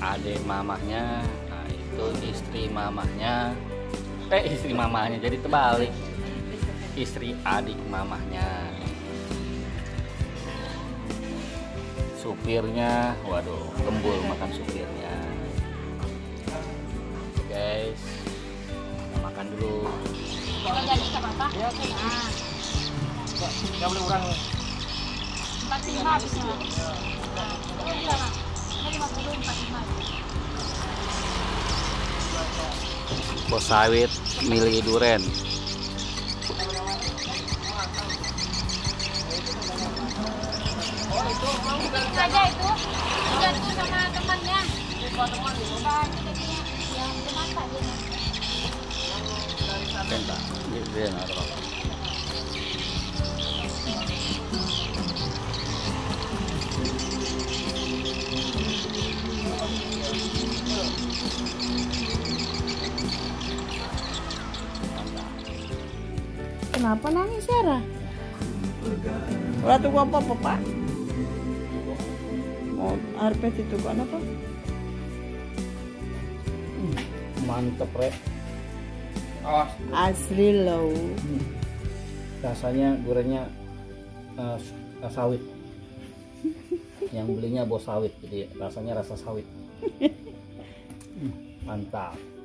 adik mamahnya, nah itu istri mamahnya, istri mamahnya jadi terbalik, istri adik mamahnya. Supirnya, waduh, gembul makan supirnya. Guys, kita makan dulu. Kita jadi ke bapak. Ya, nggak boleh kurang. 45 habisnya. Oh iya, Mak. Ini 50, 45. Bos sawit milih duren. Itu aja itu. Udah itu sama temannya. Bukan, itu yang dimasak dia. Bentar, dia naruh. Kenapa nangis Sarah? Udah tunggu apa Pak? Mau arpet itu kan apa? Mantep, Rek. Awas. Asli low. Rasanya durennya sawit. Yang belinya bos sawit, jadi rasanya rasa sawit. Mantap.